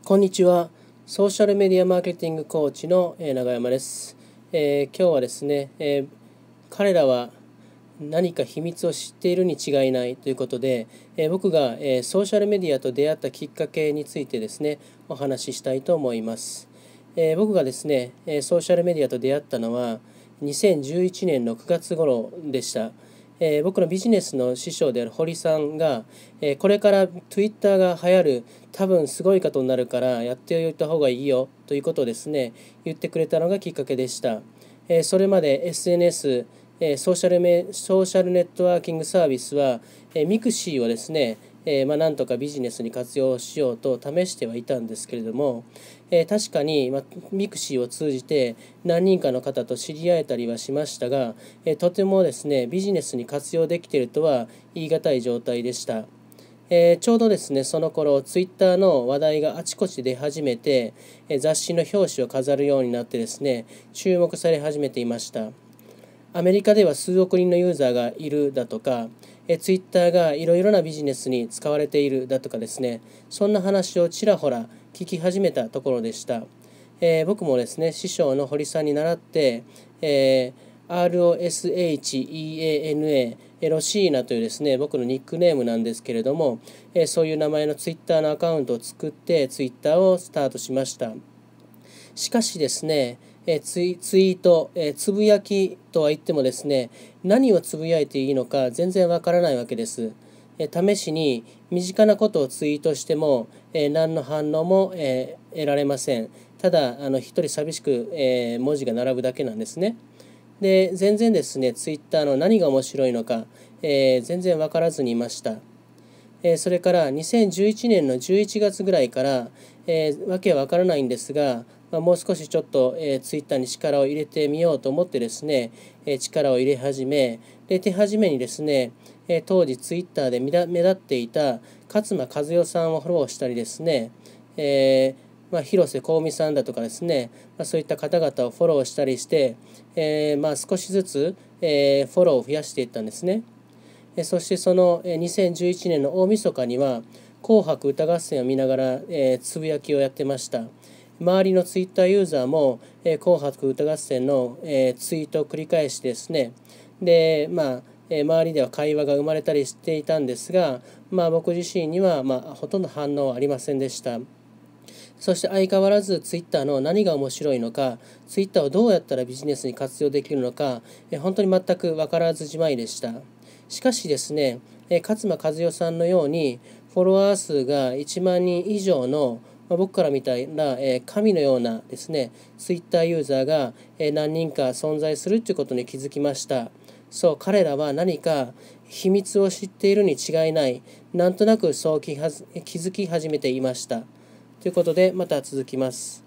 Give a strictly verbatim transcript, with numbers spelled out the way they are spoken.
こんにちは。ソーシャルメディアマーケティングコーチのえー永山です。えー今日はですね、えー彼らは何か秘密を知っているに違いないということで、えー僕がえーソーシャルメディアと出会ったきっかけについてですね、お話ししたいと思います。えー僕がですね、えーソーシャルメディアと出会ったのはにせんじゅういちねんのくがつ頃でした。えー僕のビジネスの師匠である堀さんが、えーこれから Twitter が流行る、多分すごいことになるからやっておいた方がいいよということをですね、言ってくれたのがきっかけでした。えーそれまで エスエヌエス、えーソーシャルメ、ソーシャルネットワーキングサービスは、えーミクシーをですね、えーまあ、なんとかビジネスに活用しようと試してはいたんですけれども、えー確かに、まあ、ミクシーを通じて何人かの方と知り合えたりはしましたが、えーとてもですねビジネスに活用できているとは言い難い状態でした。えーちょうどですねその頃ツイッターの話題があちこち出始めて、えー雑誌の表紙を飾るようになってですね注目され始めていました。アメリカでは数億人のユーザーがいるだとか、えツイッターがいろいろなビジネスに使われているだとかですね、そんな話をちらほら聞き始めたところでした。えー僕もですね、師匠の堀さんに倣って、えー、アールオーエスエイチイーエーエヌエー、ロシーナというですね、僕のニックネームなんですけれども、えーそういう名前のツイッターのアカウントを作って、ツイッターをスタートしました。しかしですね、えツイ、ツイート、えつぶやきとは言ってもですね、何をつぶやいていいのか全然わからないわけです。え試しに身近なことをツイートしても、え何の反応も、え得られません。ただ、あの一人寂しく、え文字が並ぶだけなんですね。で、全然ですね、ツイッターの何が面白いのか、えー全然わからずにいました。えーそれからにせんじゅういちねんのじゅういちがつぐらいから、えーわけはわからないんですが、まあ、もう少しちょっと、えー、ツイッターに力を入れてみようと思ってですね、えー力を入れ始め、で手始めにですね、えー当時ツイッターで目立目立っていた勝間和代さんをフォローしたりですね、えーまあ、広瀬香美さんだとかですね、まあ、そういった方々をフォローしたりして、えーまあ、少しずつ、えーフォローを増やしていったんですね。そしてそのにせんじゅういちねんの大晦日には紅白歌合戦を見ながら、えーつぶやきをやってました。周りのツイッターユーザーも、えー紅白歌合戦の、えーツイートを繰り返しですね、で、まあ、えー周りでは会話が生まれたりしていたんですが、まあ、僕自身には、まあ、ほとんど反応はありませんでした。そして相変わらずツイッターの何が面白いのか、ツイッターをどうやったらビジネスに活用できるのか、本当に全く分からずじまいでした。しかしですね、勝間和代さんのようにフォロワー数がいちまんにん以上の、僕から見たら神のようなですね、ツイッターユーザーが何人か存在するということに気づきました。そう、彼らは何か秘密を知っているに違いない。なんとなくそう気づき始めていました。ということで、また続きます。